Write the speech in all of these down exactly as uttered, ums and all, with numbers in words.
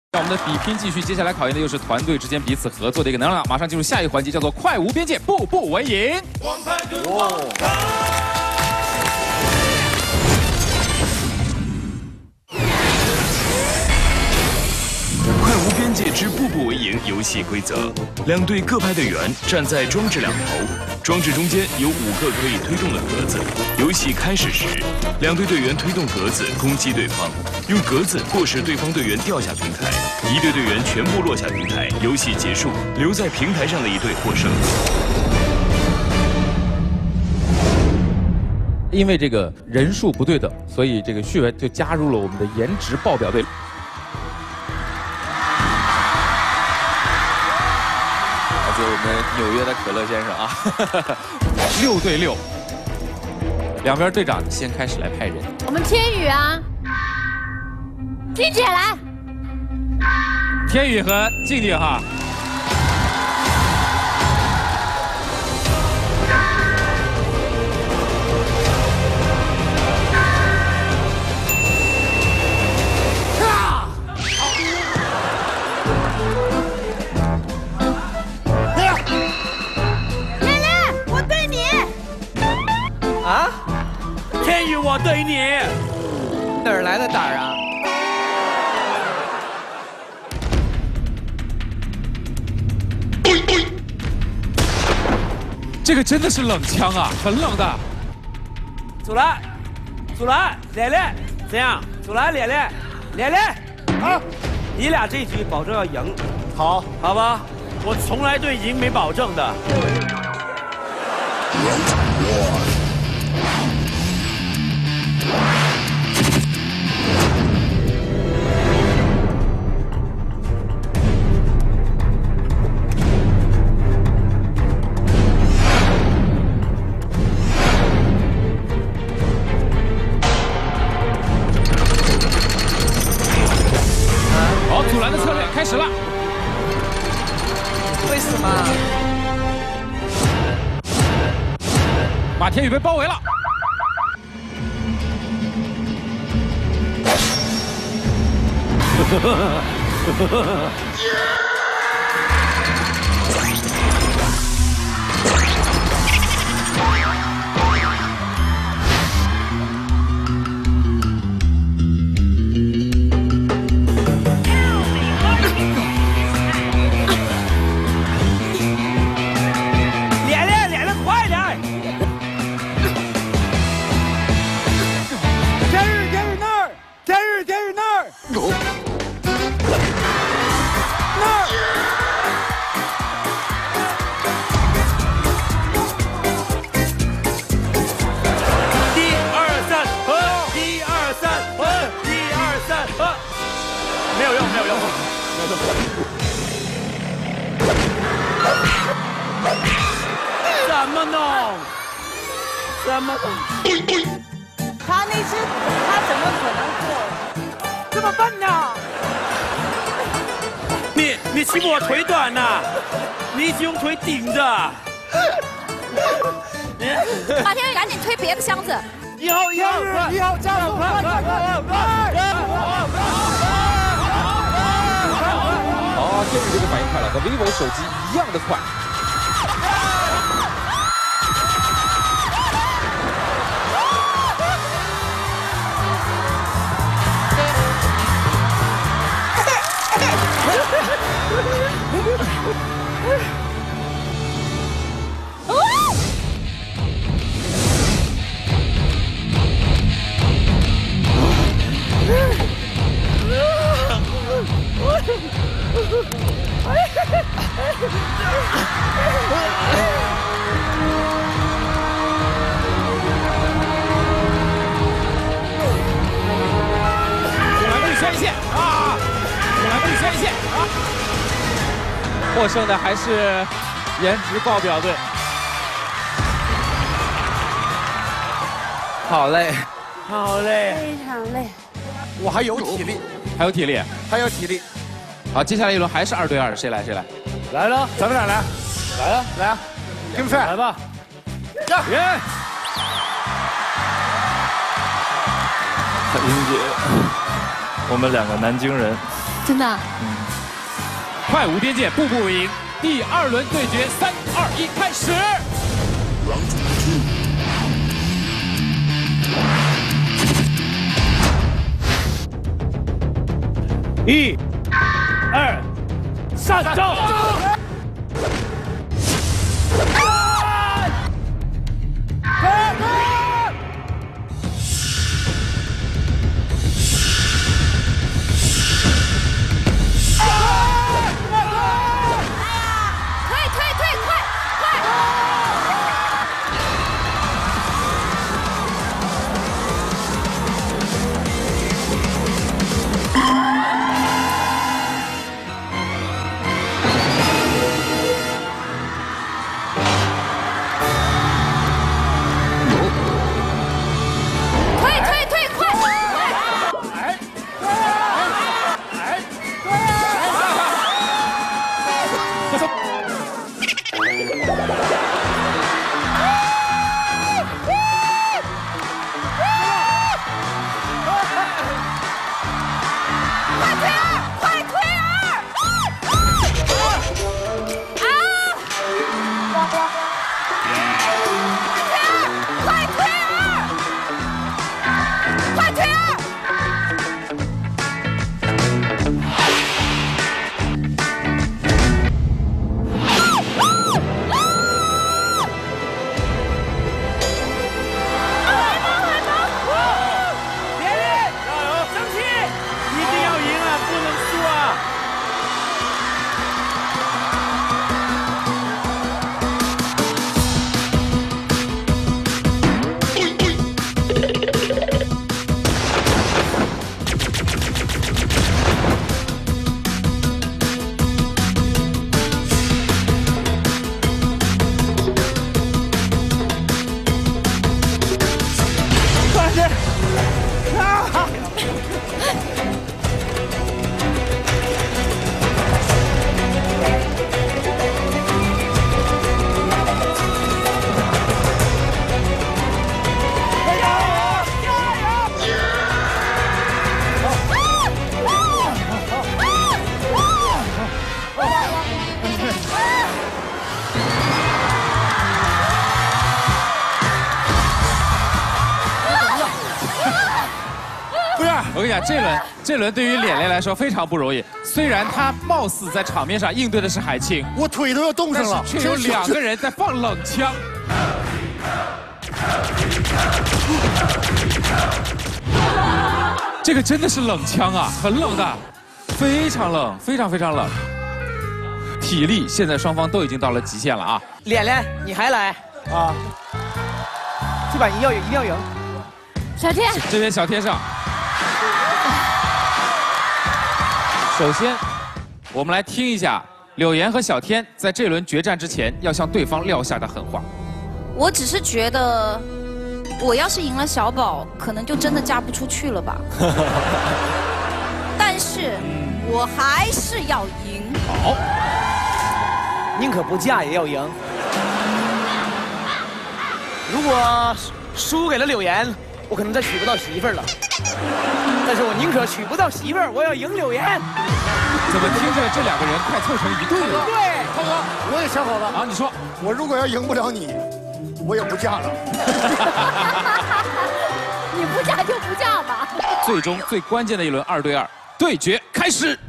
让我们的比拼继续，接下来考验的又是团队之间彼此合作的一个能量。马上进入下一个环节，叫做快无边界，步步为营。哦。 快无边界之步步为营游戏规则：两队各派队员站在装置两头，装置中间有五个可以推动的格子。游戏开始时，两队队员推动格子攻击对方，用格子迫使对方队员掉下平台。一队队员全部落下平台，游戏结束，留在平台上的一队获胜。 因为这个人数不对等，所以这个旭文就加入了我们的颜值爆表队。 我们纽约的可乐先生啊，六对六，两边队长先开始来派人。 我们天宇啊，静姐来。 天宇和静静哈。 啊！天宇，我对你哪儿来的胆儿啊？ 这个真的是冷枪啊，很冷的。 走来，走来，脸脸，怎样？走来，脸脸，脸脸，啊！你俩这局保证要赢，好，好吧？我从来对赢没保证的。 好，阻拦的策略开始了。 为什么？ 马天宇被包围了。 没有用，没有用，没有用。怎么弄？怎么弄？ 他那次他怎么可能过？这么笨呢？ 你你欺负我腿短呐？你一直用腿顶着。 马天宇，赶紧推别的箱子。 一号一号一号加速！快快快快快！ 好，天宇这个反应快了，和 vivo 手机一样的快。古兰绿先线啊！古兰绿先线啊！获胜的还是颜值爆表队。 好累，好累， 非常累。 我还有体力， 还有体力， 还有体力。 好，接下来一轮还是二对二，谁来谁来？ 来了，咱们俩来，来啊，来啊 ，Game Fight，来吧，耶！ 英姐，我们两个南京人真的、啊。 快无边界，步步赢。第二轮对决，三二一，开始。 一、二、上招！ 我跟你讲，这轮这轮对于脸脸来说非常不容易。虽然他貌似在场面上应对的是海清， 我腿都要冻上了， 却有两个人在放冷枪。这个真的是冷枪啊，很冷的，非常冷，非常非常冷。体力现在双方都已经到了极限了啊！ 脸脸，你还来啊？这把一定要赢，一定要赢。 小天， 这边小天上。首先，我们来听一下柳岩和小天在这轮决战之前要向对方撂下的狠话。 我只是觉得，我要是赢了小宝，可能就真的嫁不出去了吧。但是，我还是要赢。 好， 宁可不嫁也要赢。如果输给了柳岩，我可能再娶不到媳妇儿了。但是我宁可娶不到媳妇儿，我要赢柳岩。 怎么听着这两个人快凑成一对了？ 对， 涛哥，我也想好了啊！你说， 我如果要赢不了你，我也不嫁了。 你不嫁就不嫁吧。 最终最关键的一轮二对二对决开始。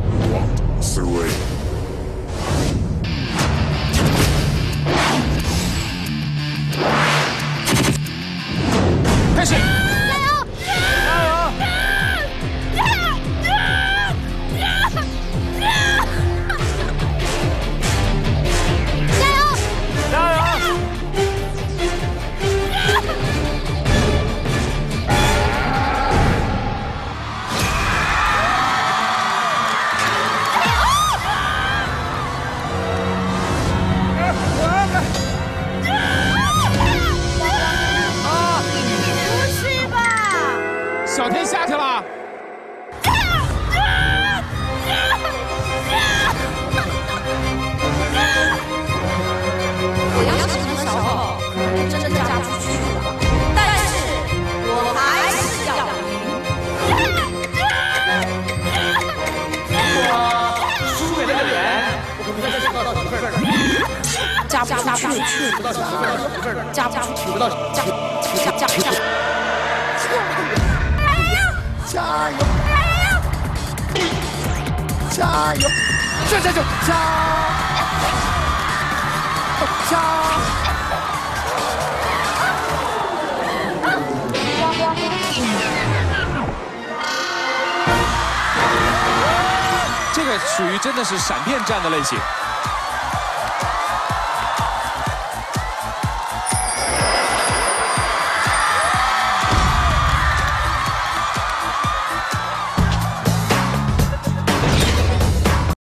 开始。 嫁不出去，嫁不出去，嫁嫁嫁嫁。 加油！加油！这这就加加！ 这个属于真的是闪电战的类型。